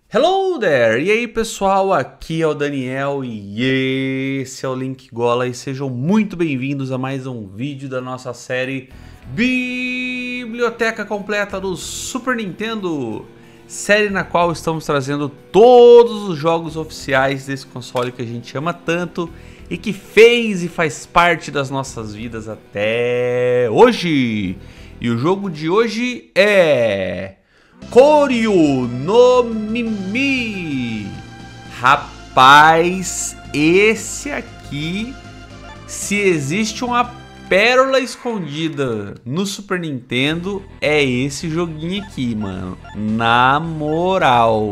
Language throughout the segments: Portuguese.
Hello there! E aí pessoal, aqui é o Daniel e esse é o Link Gola e sejam muito bem-vindos a mais um vídeo da nossa série Biblioteca Completa do Super Nintendo, série na qual estamos trazendo todos os jogos oficiais desse console que a gente ama tanto e que fez e faz parte das nossas vidas até hoje. E o jogo de hoje é Koryu no Mimi. Rapaz, esse aqui, se existe uma pérola escondida no Super Nintendo, é esse joguinho aqui, mano. Na moral.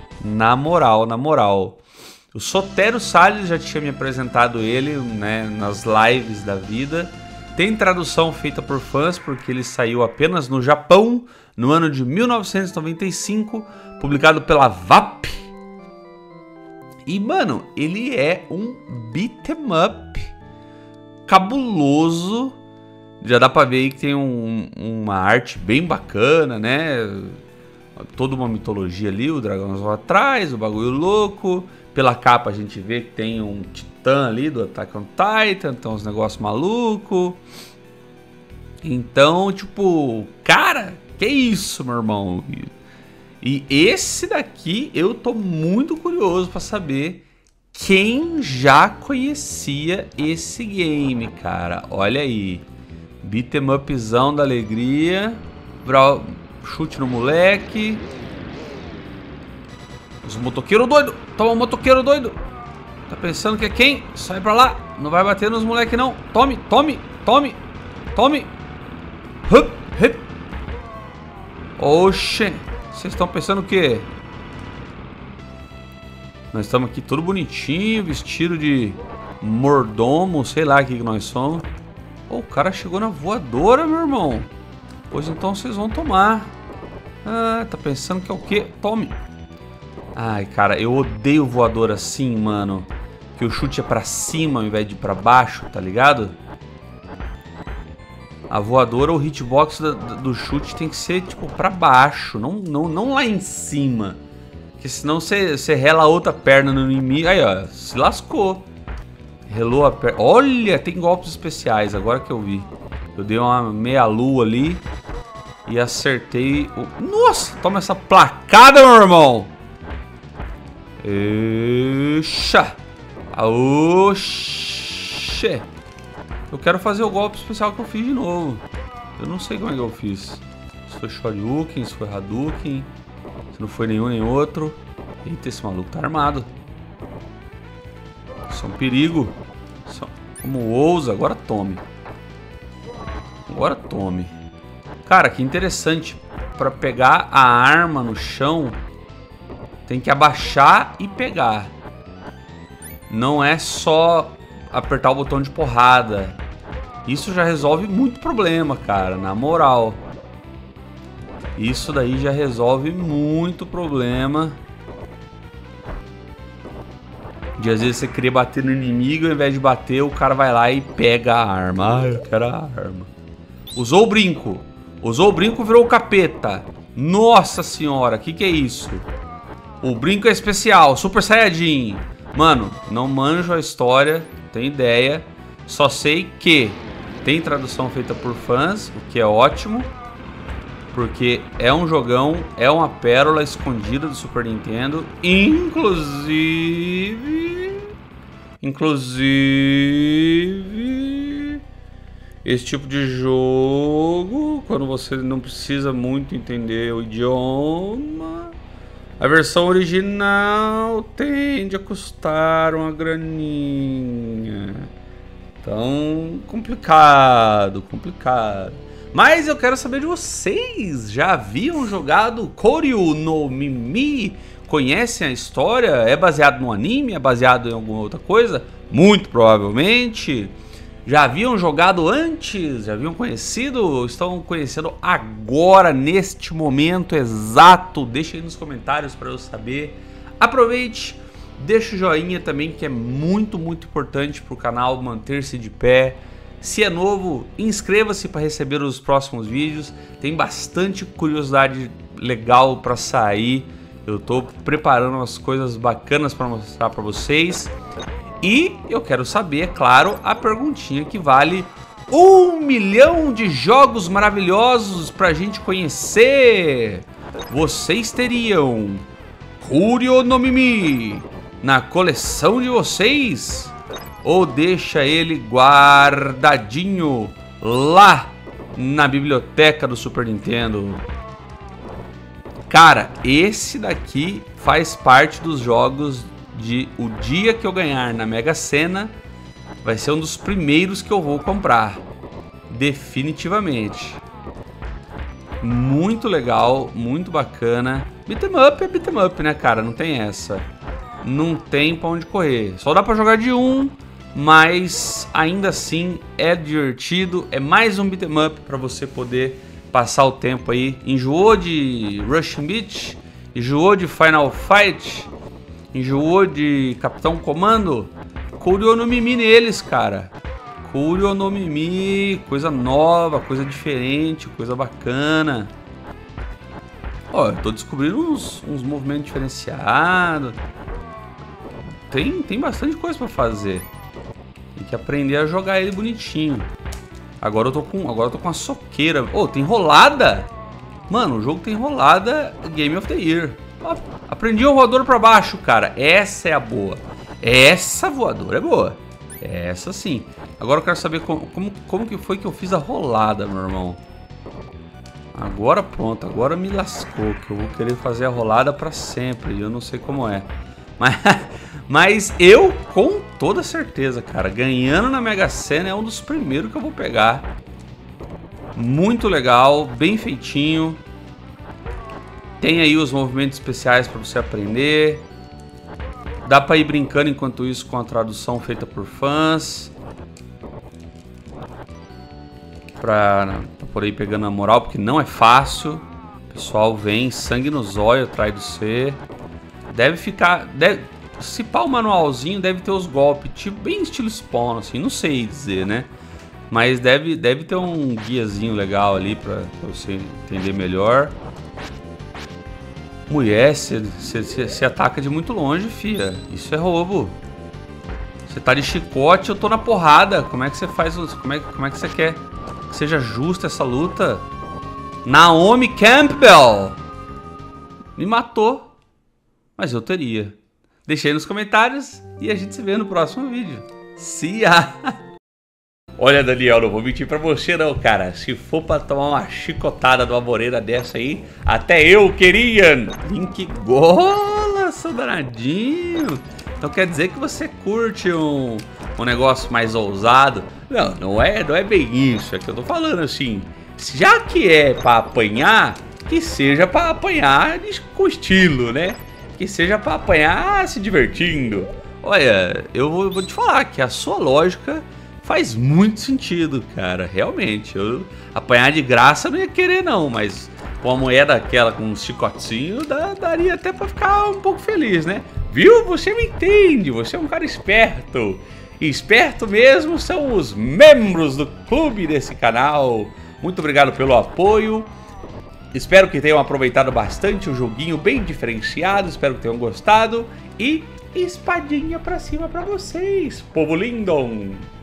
O Sotero Salles já tinha me apresentado ele, né, nas lives da vida. Tem tradução feita por fãs, porque ele saiu apenas no Japão no ano de 1995, publicado pela VAP. E, mano, ele é um beat'em up cabuloso. Já dá pra ver aí que tem uma arte bem bacana, né? Toda uma mitologia ali, o dragãozão atrás, o bagulho louco. Pela capa a gente vê que tem um titã ali do Attack on Titan, então uns negócios malucos. Então, tipo, cara, que isso, meu irmão? E esse daqui eu tô muito curioso pra saber quem já conhecia esse game, cara. Olha aí, beat'em upzão da alegria, chute no moleque. Os motoqueiros doido, toma um motoqueiro doido. Tá pensando que é quem? Sai pra lá, não vai bater nos moleque não. Tome. Hup. Oxe, vocês estão pensando o quê? Nós estamos aqui todo bonitinho, vestido de mordomo, sei lá o que nós somos. Oh, o cara chegou na voadora, meu irmão. Pois então vocês vão tomar. Ah, tá pensando que é o quê? Tome. Ai, cara, eu odeio voador assim, mano. Que o chute é pra cima ao invés de pra baixo, tá ligado? A voadora ou o hitbox do chute tem que ser, tipo, pra baixo, não lá em cima. Porque senão você rela a outra perna no inimigo. Aí, ó, se lascou. Relou a perna. Olha, tem golpes especiais, agora que eu vi. Eu dei uma meia lua ali e acertei o... Nossa, toma essa placada, meu irmão. Exa. Oxê. Eu quero fazer o golpe especial que eu fiz de novo. Eu não sei como é que eu fiz. Se foi Shoryuken, se foi Hadouken. Se não foi nenhum nem outro. Eita, esse maluco tá armado. Isso é um perigo. Como ousa, agora tome. Cara, que interessante. Pra pegar a arma no chão, tem que abaixar e pegar. Não é só apertar o botão de porrada. Isso já resolve muito problema, cara, na moral. Isso daí já resolve muito problema. De às vezes você querer bater no inimigo, ao invés de bater, o cara vai lá e pega a arma. Ah, eu quero a arma. Usou o brinco, virou o capeta. Nossa senhora, que é isso? O brinco é especial, Super Saiyajin. Mano, não manjo a história, não tenho ideia. Só sei que tem tradução feita por fãs, o que é ótimo. Porque é um jogão, é uma pérola escondida do Super Nintendo. Inclusive, esse tipo de jogo, quando você não precisa muito entender o idioma, a versão original tende a custar uma graninha. Então, complicado. Mas eu quero saber de vocês. Já haviam jogado Koryu no Mimi? Conhecem a história? É baseado no anime? É baseado em alguma outra coisa? Muito provavelmente. Já haviam jogado antes? Já haviam conhecido? Estão conhecendo agora, neste momento exato? Deixa aí nos comentários para eu saber. Aproveite, deixa o joinha também, que é muito importante para o canal manter-se de pé. Se é novo, inscreva-se para receber os próximos vídeos. Tem bastante curiosidade legal para sair Eu tô preparando umas coisas bacanas para mostrar para vocês. E eu quero saber, é claro, a perguntinha que vale 1 milhão de jogos maravilhosos pra gente conhecer. Vocês teriam Kurio no Mimi na coleção de vocês? Ou deixa ele guardadinho lá na biblioteca do Super Nintendo? Cara, esse daqui faz parte dos jogos de o dia que eu ganhar na Mega Sena. Vai ser um dos primeiros que eu vou comprar. Definitivamente. Muito legal, muito bacana. Beat'em up é beat'em up, né, cara? Não tem essa. Não tem pra onde correr. Só dá pra jogar de um, mas ainda assim é divertido. É mais um beat'em up pra você poder passar o tempo aí. Enjoou de Rushing Beach? Enjoou de Final Fight? Enjoou de Capitão Comando? Kurio no Mimi neles, cara. Kurio no Mimi, coisa nova, coisa diferente, coisa bacana. Ó, eu tô descobrindo uns movimentos diferenciados. Tem bastante coisa pra fazer. Tem que aprender a jogar ele bonitinho. Agora eu tô com a soqueira. Oh, tem rolada? Mano, o jogo tem rolada Game of the Year. Ó, aprendi o voador pra baixo, cara. Essa é a boa. Essa voadora é boa. Essa sim. Agora eu quero saber como que foi que eu fiz a rolada, meu irmão. Agora pronto, agora me lascou. Que eu vou querer fazer a rolada pra sempre. E eu não sei como é. Mas eu, com toda certeza, cara, ganhando na Mega Sena é um dos primeiros que eu vou pegar. Muito legal, bem feitinho. Tem aí os movimentos especiais pra você aprender. Dá pra ir brincando enquanto isso com a tradução feita por fãs. Pra poder ir pegando a moral, porque não é fácil. O pessoal vem, sangue no zóio atrás do C. Deve ficar... se pá o manualzinho, deve ter os golpes, tipo, bem estilo Spawn, assim. Não sei dizer, né? Mas deve ter um guiazinho legal ali pra você entender melhor. Mulher, você ataca de muito longe, fia. Isso é roubo. Você tá de chicote, eu tô na porrada. Como é que você faz? Como é que você quer que seja justa essa luta? Naomi Campbell me matou, mas eu teria. Deixa aí nos comentários e a gente se vê no próximo vídeo. See ya! Olha, Daniel, não vou mentir pra você não, cara. Se for pra tomar uma chicotada de uma moreira dessa aí, até eu queria. Link gola, seu danadinho. Então quer dizer que você curte um negócio mais ousado? Não é bem isso. É que eu tô falando assim. Já que é pra apanhar, que seja pra apanhar com estilo, né? Que seja pra apanhar se divertindo. Olha, eu vou te falar que a sua lógica... faz muito sentido, cara, realmente. Eu apanhar de graça eu não ia querer não, mas com uma moeda daquela, com um chicotinho, daria até pra ficar um pouco feliz, né? Viu? Você me entende, você é um cara esperto. E esperto mesmo são os membros do clube desse canal. Muito obrigado pelo apoio. Espero que tenham aproveitado bastante o joguinho, bem diferenciado. Espero que tenham gostado. E espadinha pra cima pra vocês, povo lindo!